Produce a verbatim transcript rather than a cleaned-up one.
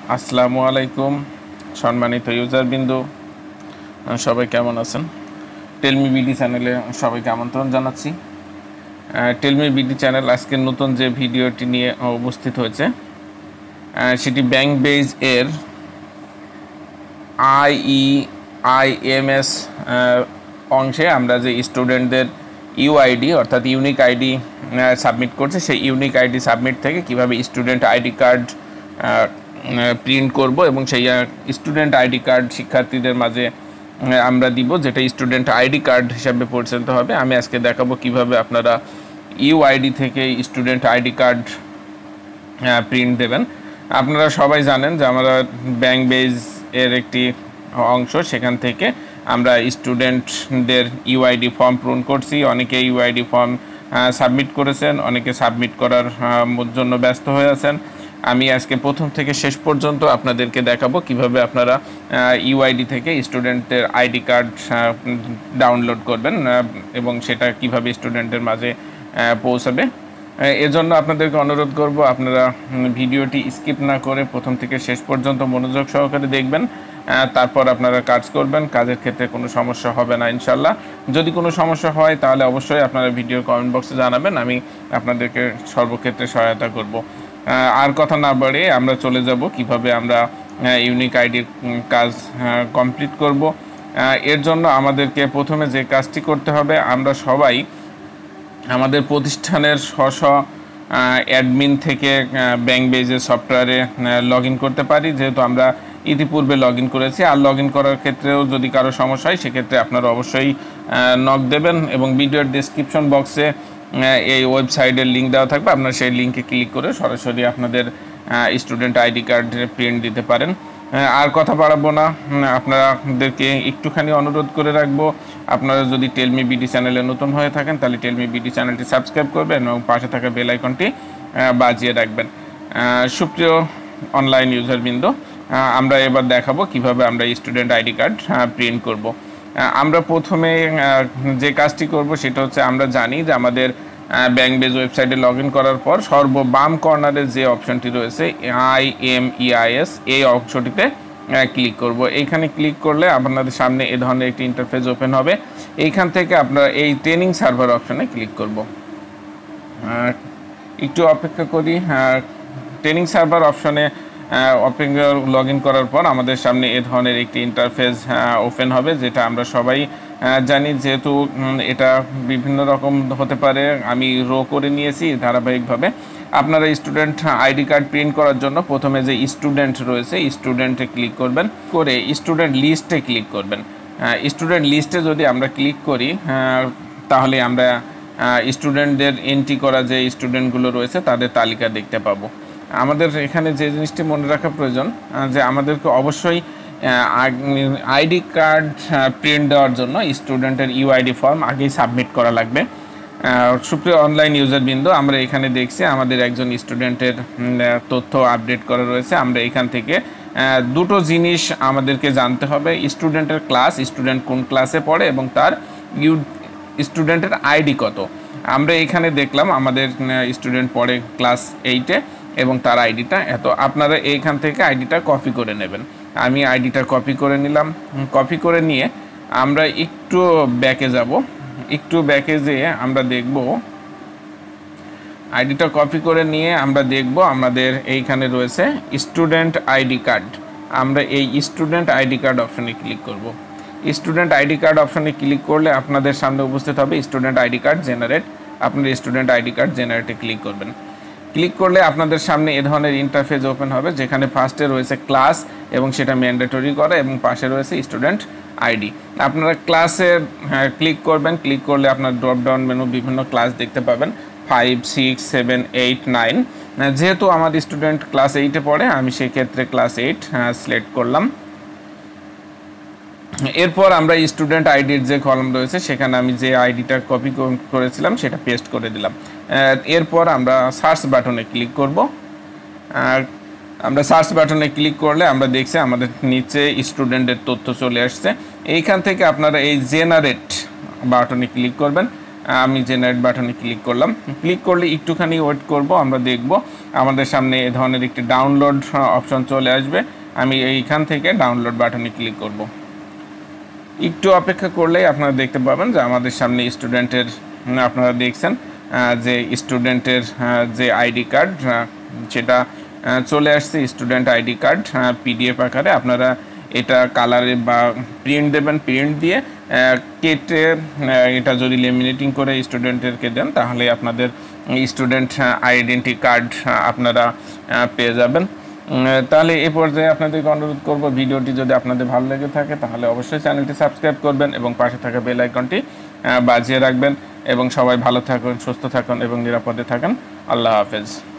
আসসালামু আলাইকুম সম্মানিত ইউজারবৃন্দ, সবাই কেমন আছেন? টেলমি বিডি চ্যানেলে সবাইকে আমন্ত্রণ জানাচ্ছি। টেলমি বিডি চ্যানেল আজকের নতুন যে ভিডিওটি নিয়ে উপস্থিত হয়েছে সেটি ব্যাংক বেজ এর আইই আইএমএস অংশে আমরা যে স্টুডেন্টদের ইউআইডি অর্থাৎ ইউনিক আইডি সাবমিট করছে, সেই ইউনিক আইডি সাবমিট থেকে কিভাবে স্টুডেন্ট আইডি কার্ড প্রিন্ট করব এবং সেই স্টুডেন্ট আইডি কার্ড শিক্ষার্থীদের মাঝে আমরা দিব, যেটা স্টুডেন্ট আইডি কার্ড হিসাবে পরিচালিত হবে। আমি আজকে দেখাবো কিভাবে আপনারা ইউআইডি থেকে স্টুডেন্ট আইডি কার্ড প্রিন্ট দেবেন। আপনারা সবাই জানেন যে আমরা ব্যাংক বেজ এর একটি অংশ, সেখান থেকে আমরা স্টুডেন্টদের ইউআইডি ফর্ম পূরণ করছি। অনেকে ইউআইডি ফর্ম সাবমিট করেছেন, অনেকে সাবমিট করার জন্য ব্যস্ত হয়ে আছেন। আমি আজকে প্রথম থেকে শেষ পর্যন্ত আপনাদেরকে দেখাবো কিভাবে আপনারা ইউআইডি থেকে স্টুডেন্টের আইডি কার্ড ডাউনলোড করবেন এবং সেটা কিভাবে স্টুডেন্টের মাঝে পৌঁছাবে। এজন্য আপনাদেরকে অনুরোধ করব, আপনারা ভিডিওটি স্কিপ না করে প্রথম থেকে শেষ পর্যন্ত মনোযোগ সহকারে দেখবেন, তারপর আপনারা কাজ করবেন। কাজের ক্ষেত্রে কোনো সমস্যা হবে না ইনশাল্লাহ। যদি কোনো সমস্যা হয় তাহলে অবশ্যই আপনারা ভিডিওর কমেন্ট বক্সে জানাবেন, আমি আপনাদেরকে সর্বক্ষেত্রে সহায়তা করব। আর কথা না বাড়িয়ে আমরা চলে যাব কিভাবে আমরা ইউনিক আইডির কাজ কমপ্লিট করব। এর জন্য আমাদেরকে প্রথমে যে কাজটি করতে হবে, আমরা সবাই আমাদের প্রতিষ্ঠানের স্ব স্ব অ্যাডমিন থেকে ব্যাংক বেজের সফটওয়্যারে লগ ইন করতে পারি, যেহেতু আমরা ইতিপূর্বে লগ ইন করেছি। আর লগ ইন করার ক্ষেত্রেও যদি কারো সমস্যা হয় সেক্ষেত্রে আপনারা অবশ্যই নক দেবেন এবং ভিডিওর ডেসক্রিপশন বক্সে এই ওয়েবসাইটের লিঙ্ক দেওয়া থাকবে, আপনারা সেই লিঙ্কে ক্লিক করে সরাসরি আপনাদের স্টুডেন্ট আইডি কার্ড প্রিন্ট দিতে পারেন। আর কথা বাড়াবো না, আপনাদেরকে একটুখানি অনুরোধ করে রাখবো, আপনারা যদি টেলমি বিডি চ্যানেলে নতুন হয়ে থাকেন তাহলে টেলমি বিডি চ্যানেলটি সাবস্ক্রাইব করবেন এবং পাশে থাকা বেল আইকনটি বাজিয়ে রাখবেন। সুপ্রিয় অনলাইন ইউজারবৃন্দ, আমরা এবার দেখাবো কিভাবে আমরা স্টুডেন্ট আইডি কার্ড প্রিন্ট করব। আমরা প্রথমে যে কাজটি করব সেটা হচ্ছে, আমরা জানি যে আমাদের ব্যাংক বেজ ওয়েবসাইটে লগ ইন করার পর সর্ব বাম কর্নারে যে অপশনটি রয়েছে I M E I S, এই অংশটিতে ক্লিক করব। এইখানে ক্লিক করলে আপনাদের সামনে এ ধরনের একটি ইন্টারফেস ওপেন হবে। এইখান থেকে আপনারা এই ট্রেনিং সার্ভার অপশনে ক্লিক করব। একটু অপেক্ষা করি। ট্রেনিং সার্ভার অপশনে অপেক্ষা লগ ইন করার পর আমাদের সামনে এ ধরনের একটি ইন্টারফেস ওপেন হবে, যেটা আমরা সবাই জানি। যেহেতু এটা বিভিন্ন রকম হতে পারে, আমি রো করে নিয়েছি ধারাবাহিকভাবে। আপনারা স্টুডেন্ট আইডি কার্ড প্রিন্ট করার জন্য প্রথমে যে স্টুডেন্ট রয়েছে স্টুডেন্টে ক্লিক করবেন, করে স্টুডেন্ট লিস্টে ক্লিক করবেন। স্টুডেন্ট লিস্টে যদি আমরা ক্লিক করি তাহলে আমরা স্টুডেন্টদের এন্ট্রি করা যে স্টুডেন্টগুলো রয়েছে তাদের তালিকা দেখতে পাবো। আমাদের এখানে যে জিনিসটি মনে রাখা প্রয়োজন, যে আমাদেরকে অবশ্যই আইডি কার্ড প্রিন্ট দেওয়ার জন্য স্টুডেন্টের ইউআইডি ফর্ম আগেই সাবমিট করা লাগবে। সুপ্রিয় অনলাইন ইউজারবৃন্দ, আমরা এখানে দেখছি আমাদের একজন স্টুডেন্টের তথ্য আপডেট করা রয়েছে। আমরা এখান থেকে দুটো জিনিস আমাদেরকে জানতে হবে, স্টুডেন্টের ক্লাস, স্টুডেন্ট কোন ক্লাসে পড়ে এবং তার ইউ স্টুডেন্টের আইডি কত। আমরা এখানে দেখলাম আমাদের স্টুডেন্ট পড়ে ক্লাস এইটে এবং তার আইডিটা এত। আপনারা এইখান থেকে আইডিটা কপি করে নেবেন। আমি আইডিটা কপি করে নিলাম। কপি করে নিয়ে আমরা একটু ব্যাকে যাব। একটু ব্যাকে যেয়ে আমরা দেখব, আইডিটা কপি করে নিয়ে আমরা দেখব আমাদের এইখানে রয়েছে স্টুডেন্ট আইডি কার্ড। আমরা এই স্টুডেন্ট আইডি কার্ড অপশনে ক্লিক করব। স্টুডেন্ট আইডি কার্ড অপশনে ক্লিক করলে আপনাদের সামনে উপস্থিত হবে স্টুডেন্ট আইডি কার্ড জেনারেট। আপনার স্টুডেন্ট আইডি কার্ড জেনারেটে ক্লিক করবেন। ক্লিক করলে আপনাদের সামনে এ ধরনের ইন্টারফেস ওপেন হবে, যেখানে ফার্স্টে রয়েছে ক্লাস এবং সেটা ম্যান্ডেটরি করা এবং পাশে রয়েছে স্টুডেন্ট আইডি। আপনারা ক্লাসে ক্লিক করবেন। ক্লিক করলে আপনার ড্রপ ডাউন মেনু বিভিন্ন ক্লাস দেখতে পাবেন, five six seven eight nine. যেহেতু আমার স্টুডেন্ট ক্লাস এইটে পড়ে, আমি সেই ক্ষেত্রে ক্লাস এইট সিলেক্ট করলাম। এরপর আমরা স্টুডেন্ট আইডির যে কলাম রয়েছে সেখানে আমি যে আইডিটা কপি করেছিলাম সেটা পেস্ট করে দিলাম। এরপর আমরা সার্চ বাটনে ক্লিক করব। আর আমরা সার্চ বাটনে ক্লিক করলে আমরা দেখছি আমাদের নিচে স্টুডেন্টের তথ্য চলে আসছে। এইখান থেকে আপনারা এই জেনারেট বাটনে ক্লিক করবেন। আমি জেনারেট বাটনে ক্লিক করলাম। ক্লিক করলে একটুখানি ওয়েট করব, আমরা দেখব আমাদের সামনে এই ধরনের একটি ডাউনলোড অপশন চলে আসবে। আমি এইখান থেকে ডাউনলোড বাটনে ক্লিক করব। একটু অপেক্ষা করলেই আপনারা দেখতে পাবেন যে আমাদের সামনে স্টুডেন্টের, আপনারা দেখছেন যে স্টুডেন্টের যে আইডি কার্ড সেটা চলে আসছে, স্টুডেন্ট আইডি কার্ড পিডিএফ আকারে। আপনারা এটা কালারে বা প্রিন্ট দেবেন, প্রিন্ট দিয়ে কেটে এটা যদি লেমিনেটিং করে স্টুডেন্টেরকে দেন তাহলে আপনাদের স্টুডেন্ট আইডেন্টি কার্ড আপনারা পেয়ে যাবেন। তাহলে এ পর্যায়ে আপনাদেরকে অনুরোধ করব, ভিডিওটি যদি আপনাদের ভালো লেগে থাকে তাহলে অবশ্যই চ্যানেলটি সাবস্ক্রাইব করবেন এবং পাশে থাকা বেল আইকনটি বাজিয়ে রাখবেন। এবং সবাই ভালো থাকুন, সুস্থ থাকুন এবং নিরাপদে থাকুন। আল্লাহ হাফেজ।